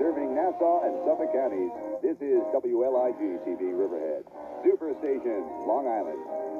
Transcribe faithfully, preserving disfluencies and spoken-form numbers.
Serving Nassau and Suffolk counties, this is W L I G T V Riverhead. Superstation, Long Island.